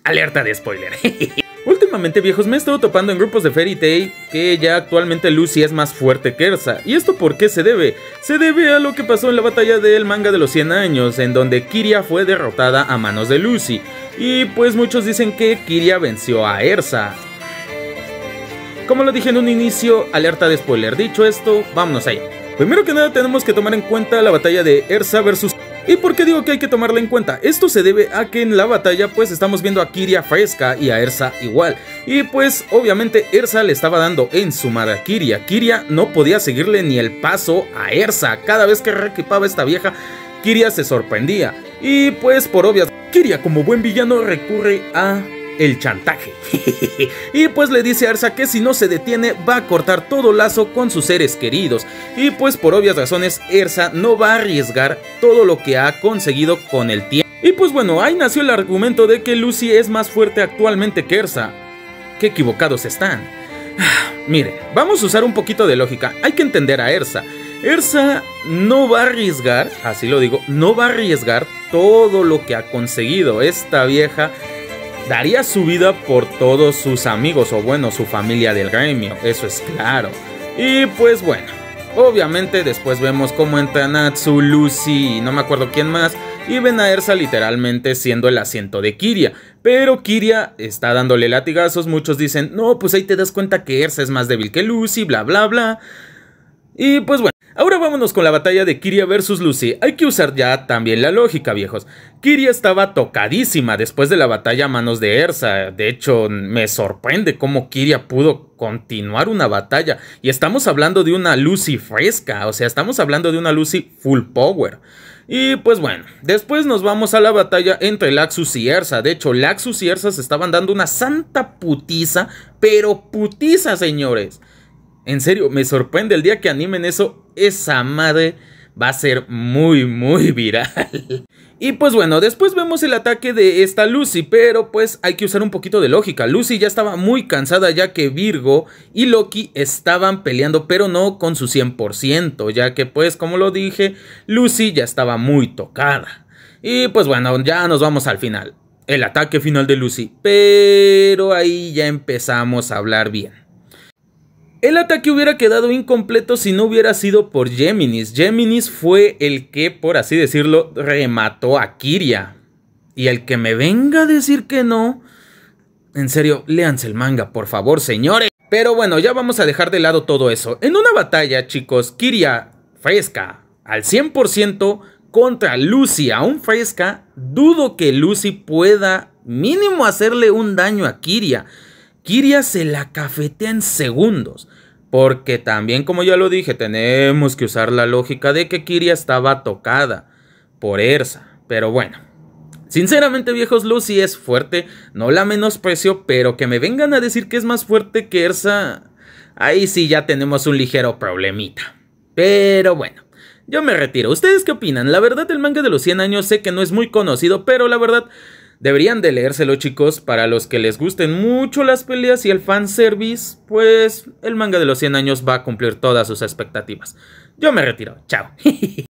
Alerta de spoiler. Últimamente, viejos, me he estado topando en grupos de Fairy Tail que ya actualmente Lucy es más fuerte que Ersa. ¿Y esto por qué se debe? Se debe a lo que pasó en la batalla del manga de los 100 años, en donde Kiria fue derrotada a manos de Lucy. Y pues muchos dicen que Kiria venció a Ersa. Como lo dije en un inicio, alerta de spoiler. Dicho esto, vámonos ahí. Primero que nada tenemos que tomar en cuenta la batalla de Ersa versus... ¿Y por qué digo que hay que tomarla en cuenta? Esto se debe a que en la batalla pues estamos viendo a Kiria fresca y a Ersa igual. Y pues obviamente Ersa le estaba dando en su madre a Kiria. Kiria no podía seguirle ni el paso a Ersa. Cada vez que reequipaba esta vieja, Kiria se sorprendía. Y pues por obvias, Kiria como buen villano recurre a... el chantaje. Y pues le dice a Ersa que si no se detiene va a cortar todo lazo con sus seres queridos. Y pues por obvias razones Ersa no va a arriesgar todo lo que ha conseguido con el tiempo. Y pues bueno, ahí nació el argumento de que Lucy es más fuerte actualmente que Ersa. Qué equivocados están. Miren, vamos a usar un poquito de lógica. Hay que entender a Ersa. Ersa no va a arriesgar, así lo digo, no va a arriesgar todo lo que ha conseguido. Esta vieja daría su vida por todos sus amigos, o bueno, su familia del gremio, eso es claro. Y pues bueno, obviamente después vemos cómo entra Natsu, Lucy y no me acuerdo quién más, y ven a Ersa literalmente siendo el asiento de Kiria. Pero Kiria está dándole latigazos, muchos dicen, no, pues ahí te das cuenta que Ersa es más débil que Lucy, bla bla bla. Y pues bueno, ahora vámonos con la batalla de Kiria versus Lucy. Hay que usar ya también la lógica, viejos. Kiria estaba tocadísima después de la batalla a manos de Ersa. De hecho, me sorprende cómo Kiria pudo continuar una batalla. Y estamos hablando de una Lucy fresca, o sea, estamos hablando de una Lucy full power. Y pues bueno, después nos vamos a la batalla entre Laxus y Ersa. De hecho, Laxus y Ersa se estaban dando una santa putiza, pero putiza, señores. En serio, me sorprende el día que animen eso, esa madre va a ser muy viral. Y pues bueno, después vemos el ataque de esta Lucy, pero pues hay que usar un poquito de lógica. Lucy ya estaba muy cansada ya que Virgo y Loki estaban peleando, pero no con su 100%, ya que pues como lo dije, Lucy ya estaba muy tocada. Y pues bueno, ya nos vamos al final, el ataque final de Lucy, pero ahí ya empezamos a hablar bien. El ataque hubiera quedado incompleto si no hubiera sido por Géminis. Géminis fue el que, por así decirlo, remató a Kiria. Y el que me venga a decir que no... En serio, léanse el manga, por favor, señores. Pero bueno, ya vamos a dejar de lado todo eso. En una batalla, chicos, Kiria fresca al 100% contra Lucy aún fresca, dudo que Lucy pueda mínimo hacerle un daño a Kiria. Kiria se la cafetea en segundos, porque también, como ya lo dije, tenemos que usar la lógica de que Kiria estaba tocada por Ersa. Pero bueno, sinceramente, viejos, Lucy es fuerte, no la menosprecio, pero que me vengan a decir que es más fuerte que Ersa, ahí sí ya tenemos un ligero problemita. Pero bueno, yo me retiro. ¿Ustedes qué opinan? La verdad, el manga de los 100 años sé que no es muy conocido, pero la verdad... deberían de leérselo, chicos. Para los que les gusten mucho las peleas y el fanservice, pues el manga de los 100 años va a cumplir todas sus expectativas. Yo me retiro, chao.